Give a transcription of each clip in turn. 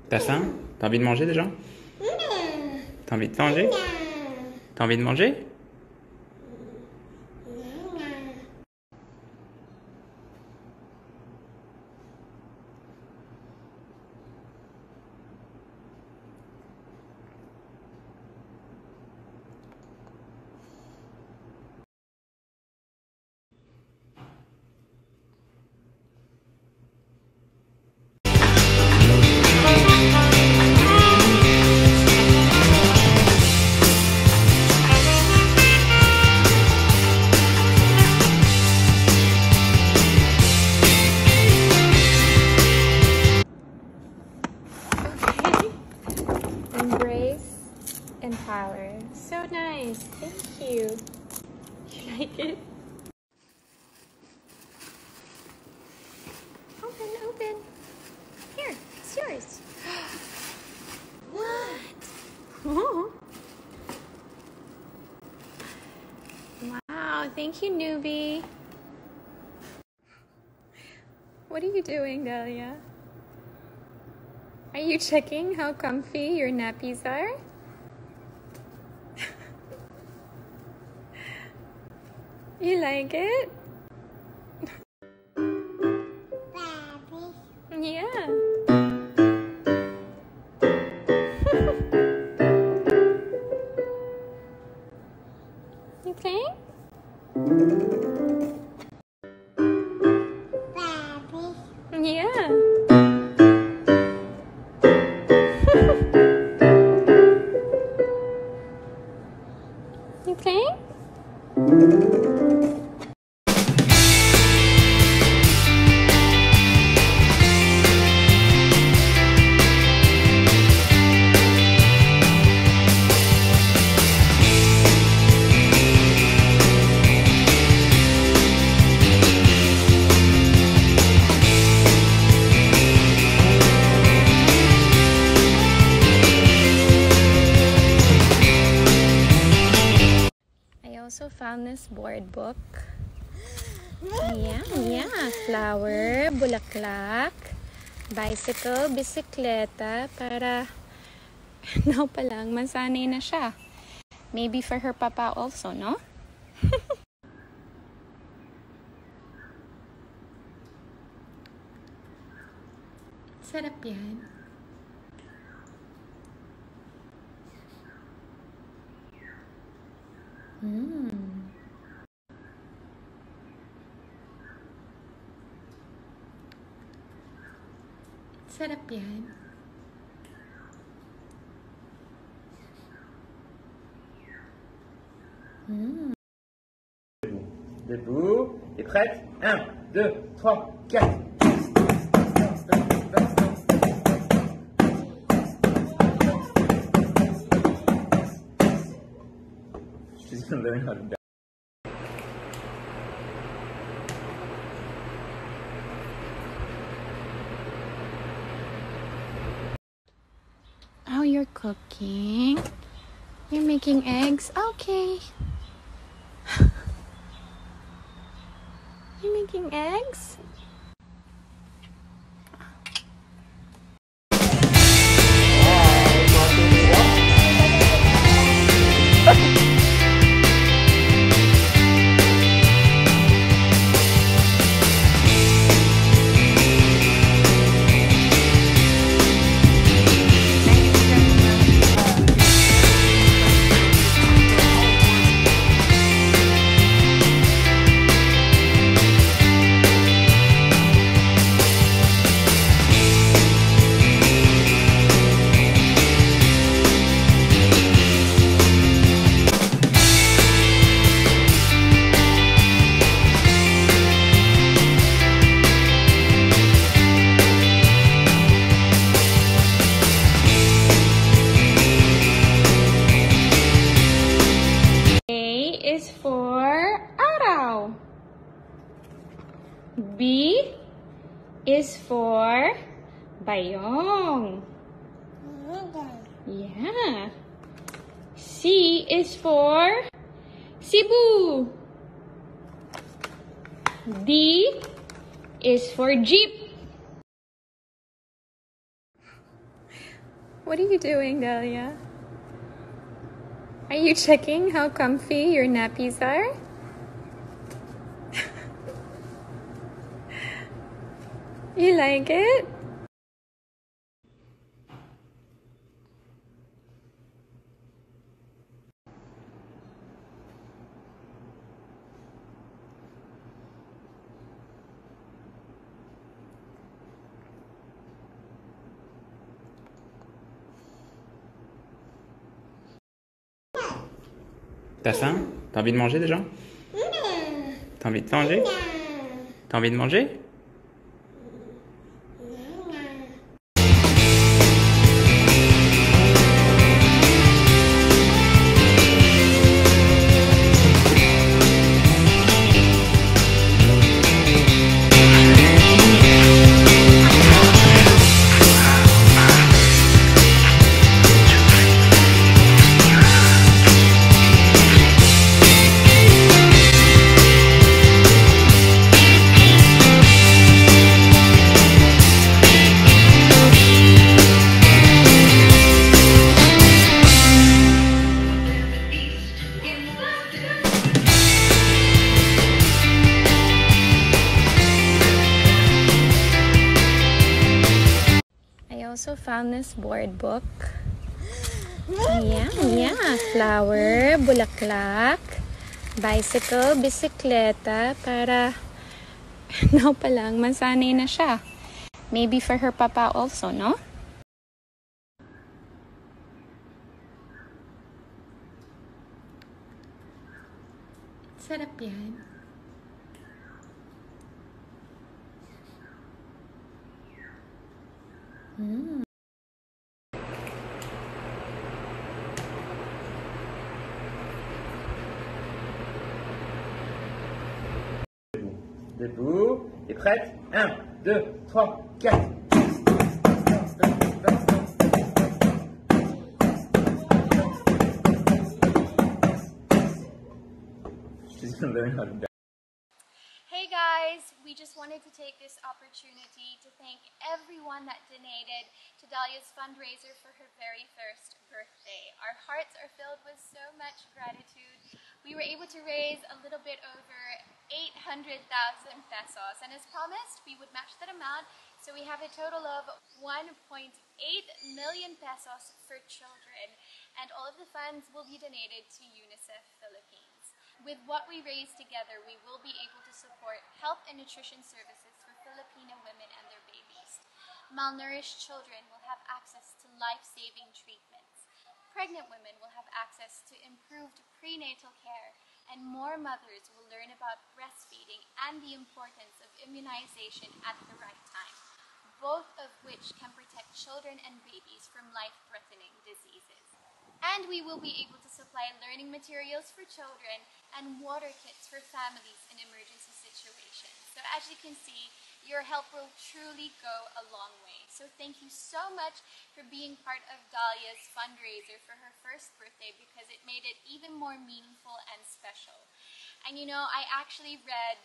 T'as faim? T'as envie de manger déjà? T'as envie de manger? T'as envie de manger? Embrace and power. So nice. Thank you. You like it? Open, open. Here, it's yours. What? Wow, thank you, newbie. What are you doing, Dahlia? Are you checking how comfy your nappies are? You like it? Yeah. You playing? Yeah. You playing? I also found this board book. Yeah. Flower, bulaklak, bicycle, bisikleta, para now pa lang masanay na siya. Maybe for her papa also, no? Sarap yan. Sarap yan. Debout. Et prête? 1, 2, 3, 4. She's gonna learn how to dance. Oh, you're cooking. You're making eggs? Okay. You're making eggs? Is for araw. B is for bayong. Yeah. C is for Cebu. D is for jeep. What are you doing, Dahlia? Are you checking how comfy your nappies are? You like it? T'as faim? T'as envie de manger déjà? T'as envie de manger? T'as envie de manger? I also found this board book. Yeah. Flower, bulaklak, bicycle, bisikleta, para now pa lang, masanay na siya. Maybe for her papa also, no? Sarap yan. Debout, et prête? 1, 2, 3, 4. She's gonna learn how to dance. Hey guys, we just wanted to take this opportunity to thank everyone that donated to Dahlia's fundraiser for her very first birthday. Our hearts are filled with so much gratitude. We were able to raise a little bit over 800,000 pesos, and as promised, we would match that amount, so we have a total of 1.8 million pesos for children, and all of the funds will be donated to UNICEF Philippines. With what we raise together, we will be able to support health and nutrition services for Filipino women and their babies. Malnourished children will have access to life-saving treatments. Pregnant women will have access to improved prenatal care, and more mothers will learn about breastfeeding and the importance of immunization at the right time, both of which can protect children and babies from life-threatening diseases. And we will be able to supply learning materials for children and water kits for families in emergency situations. So as you can see, your help will truly go a long way. So thank you so much for being part of Dahlia's fundraiser for her first birthday, because it made it even more meaningful and special. And you know, I actually read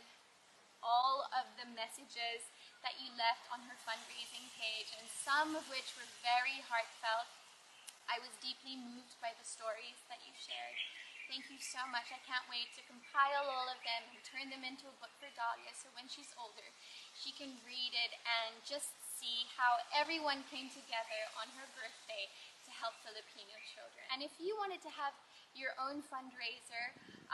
all of the messages that you left on her fundraising page, and some of which were very heartfelt. I was deeply moved by the stories that you shared. Thank you so much. I can't wait to compile all of them and turn them into a book for Dahlia, so when she's older, she can read it and just see how everyone came together on her birthday to help Filipino children. And if you wanted to have your own fundraiser,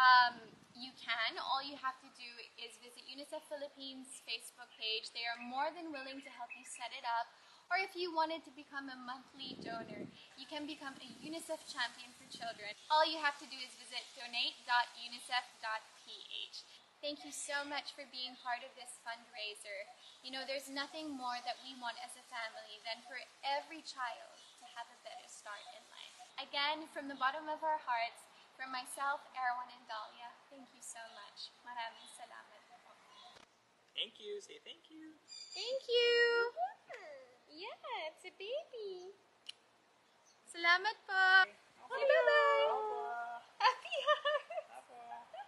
you can. All you have to do is visit UNICEF Philippines Facebook page. They are more than willing to help you set it up. Or if you wanted to become a monthly donor, you can become a UNICEF champion for children. All you have to do is visit donate.unicef.ph. Thank you so much for being part of this fundraiser. You know, there's nothing more that we want as a family than for every child to have a better start in life. Again, from the bottom of our hearts, from myself, Erwan, and Dahlia, thank you so much. Maraming salamat po. Thank you. Say thank you. Thank you! Yeah, it's a baby. Salamat po. Okay, bye-bye. Happy heart.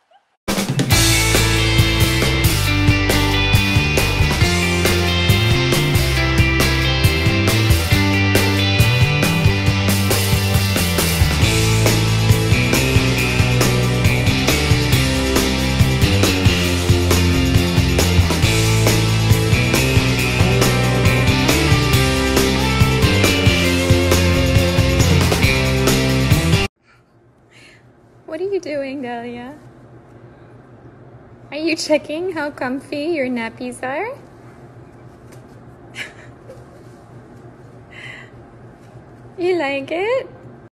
Delia? Are you checking how comfy your nappies are? You like it?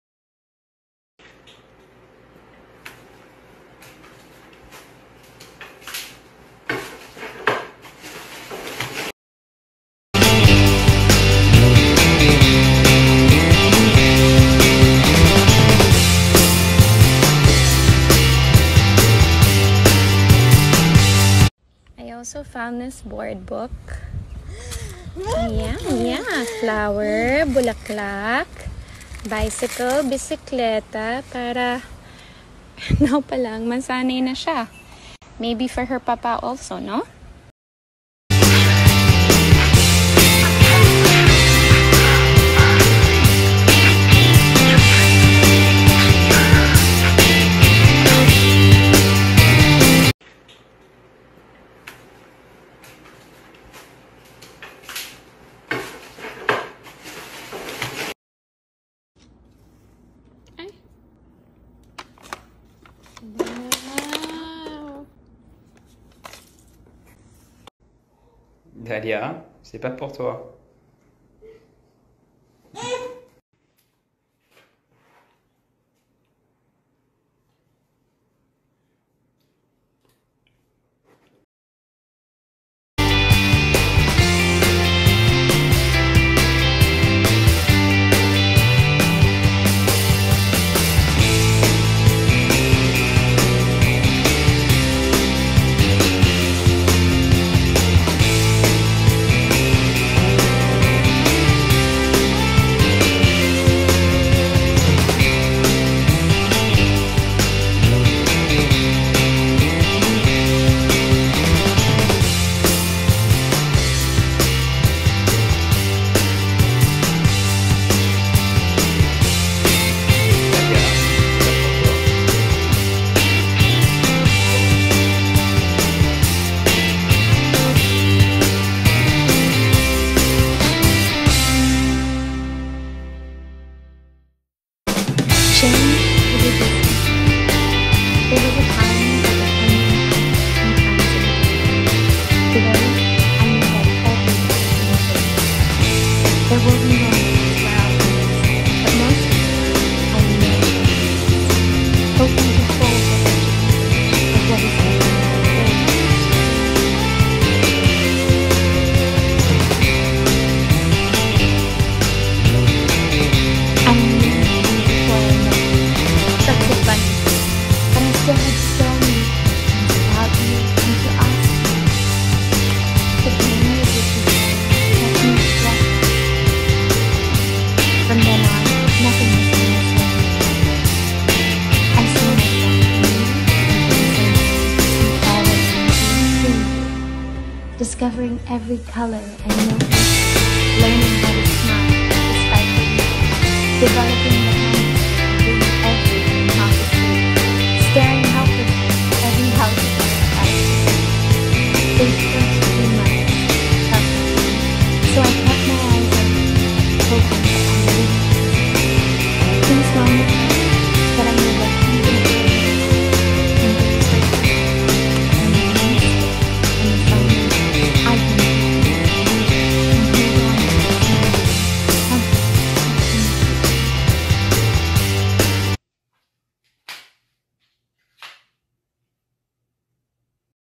I also found this board book. Yeah. Flower, bulaklak, bicycle, bisikleta, para now pa lang, masanay na siya. Maybe for her papa also, no? Wow. Dalia, c'est pas pour toi. Discovering every color and notice, learning how to smile despite the weakness, developing the